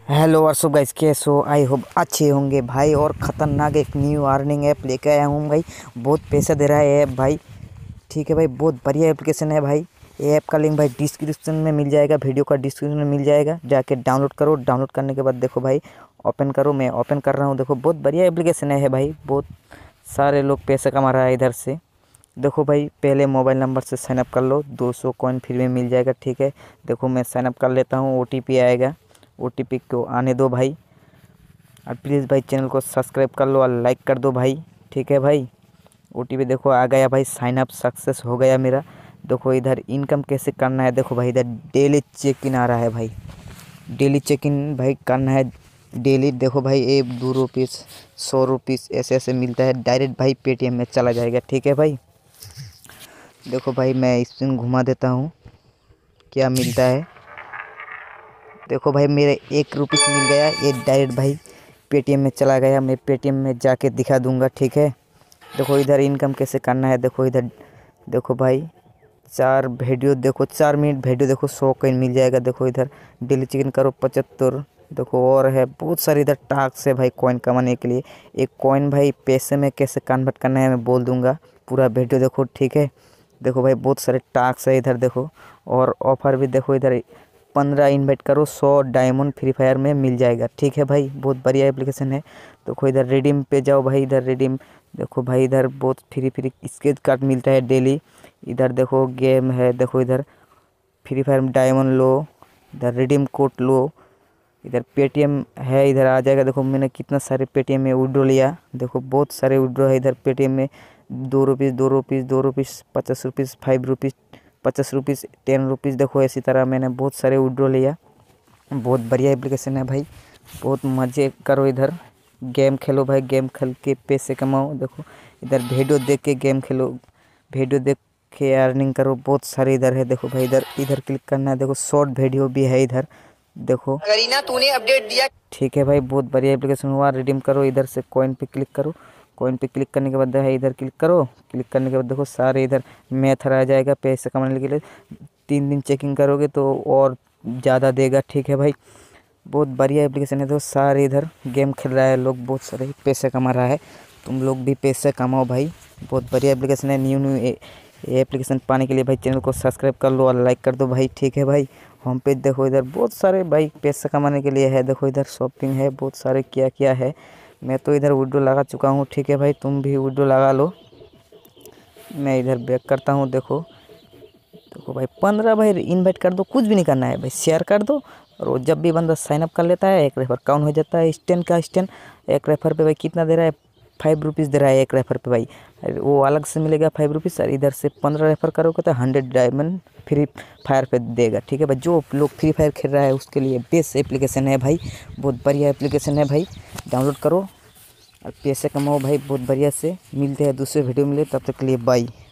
Hello what's up guys, कैसे हो? I hope अच्छे होंगे भाई। और ख़तरनाक एक न्यू अर्निंग ऐप लेके आया हूँ भाई। बहुत पैसा दे रहा है ऐप भाई। ठीक है भाई, बहुत बढ़िया एप्लीकेशन है भाई। ये ऐप का लिंक भाई डिस्क्रिप्शन में मिल जाएगा, वीडियो का डिस्क्रिप्शन में मिल जाएगा। जाके डाउनलोड करो। डाउनलोड करने के बाद देखो भाई, ओपन करो। मैं ओपन कर रहा हूँ। देखो बहुत बढ़िया एप्लीकेशन है भाई। बहुत सारे लोग पैसा कमा रहा है इधर से। देखो भाई, पहले मोबाइल नंबर से साइनअप कर लो, 200 कॉइन फ्री में मिल जाएगा। ठीक है, देखो मैं साइनअप कर लेता हूँ। OTP आएगा, OTP को आने दो भाई। और प्लीज़ भाई चैनल को सब्सक्राइब कर लो और लाइक कर दो भाई। ठीक है भाई, OTP देखो आ गया भाई। साइन अप सक्सेस हो गया मेरा। देखो इधर इनकम कैसे करना है। देखो भाई इधर डेली चेक इन आ रहा है भाई। डेली चेक इन भाई करना है डेली। देखो भाई 1 2 रुपीज़ 100 रुपीज़ ऐसे ऐसे मिलता है। डायरेक्ट भाई पेटीएम में चला जाएगा। ठीक है भाई, देखो भाई मैं स्पिन घुमा देता हूँ, क्या मिलता है। देखो भाई मेरे 1 रुपीज़ मिल गया। ये डायरेक्ट भाई पेटीएम में चला गया। मैं पेटीएम में जाके दिखा दूंगा। ठीक है, देखो इधर इनकम कैसे करना है। देखो इधर देखो भाई, 4 वीडियो देखो, 4 मिनट वीडियो देखो, 100 कॉइन मिल जाएगा। देखो इधर डेली चिकन करो 75। देखो और है बहुत सारे इधर टास्क है भाई कॉइन कमाने के लिए। एक कॉइन भाई पैसे में कैसे कन्वर्ट करना है मैं बोल दूंगा, पूरा वीडियो देखो। ठीक है, देखो भाई बहुत सारे टास्क है इधर देखो। और ऑफर भी देखो इधर, 15 इन्वाइट करो 100 डायमंड फ्री फायर में मिल जाएगा। ठीक है भाई, बहुत बढ़िया एप्लीकेशन है। देखो इधर रिडीम पे जाओ भाई। इधर रिडीम देखो भाई, इधर बहुत फ्री स्केच कार्ड मिलता है डेली। इधर देखो गेम है। देखो इधर फ्री फायर में डायमंड लो, इधर रिडीम कोड लो। इधर पेटीएम है, इधर आ जाएगा। देखो मैंने कितना सारे पेटीएम में विड्रो लिया। देखो बहुत सारे विड्रो है इधर पेटीएम में। 2 rupees 2 rupees 2 rupees 50 rupees 5 rupees 50 rupees 10 rupees. देखो इसी तरह मैंने बहुत सारे विड्रो लिया। बहुत बढ़िया एप्लीकेशन है भाई। बहुत मज़े करो इधर, गेम खेलो भाई। गेम खेल के पैसे कमाओ। देखो इधर वीडियो देख के गेम खेलो, वीडियो देख के अर्निंग करो। बहुत सारे इधर है। देखो भाई इधर इधर क्लिक करना है। देखो शॉर्ट वीडियो भी है इधर देखो। करीना तूने अपडेट दिया। ठीक है भाई, बहुत बढ़िया एप्लीकेशन हुआ। रिडीम करो, इधर से कॉइन पे क्लिक करो। कॉइन पे क्लिक करने के बाद है इधर क्लिक करो। क्लिक करने के बाद देखो सारे इधर मेथड आ जाएगा पैसे कमाने के लिए। 3 दिन चेकिंग करोगे तो और ज़्यादा देगा। ठीक है भाई, बहुत बढ़िया एप्लीकेशन है। तो सारे इधर गेम खेल रहा है लोग, बहुत सारे पैसे कमा रहा है। तुम लोग भी पैसे कमाओ भाई। बहुत बढ़िया एप्लीकेशन है। न्यू एप्लीकेशन पाने के लिए भाई चैनल को सब्सक्राइब कर लो और लाइक कर दो भाई। ठीक है भाई, होम पेज देखो, इधर बहुत सारे भाई पैसा कमाने के लिए है। देखो इधर शॉपिंग है, बहुत सारे क्या क्या है। मैं तो इधर विड्रो लगा चुका हूँ। ठीक है भाई, तुम भी विड्रो लगा लो। मैं इधर बैक करता हूँ। देखो देखो भाई 15 भाई इनवाइट कर दो, कुछ भी नहीं करना है भाई, शेयर कर दो। और वो जब भी बंदा साइनअप कर लेता है, एक रेफर काउंट हो जाता है। स्टैंड का स्टैंड एक रेफर पे भाई कितना दे रहा है? 5 रुपीज़ दे रहा है एक रेफर पे भाई। वो अलग से मिलेगा 5 रुपीज़। और इधर से 15 रेफर करोगे तो 100 डायमंड फ्री फायर पे देगा। ठीक है भाई, जो लोग फ्री फायर खेल रहा है उसके लिए बेस्ट एप्लीकेशन है भाई। बहुत बढ़िया एप्लीकेशन है भाई, डाउनलोड करो और पैसे कमाओ भाई बहुत बढ़िया से। मिलते हैं दूसरे वीडियो में, तब तक के लिए बाय।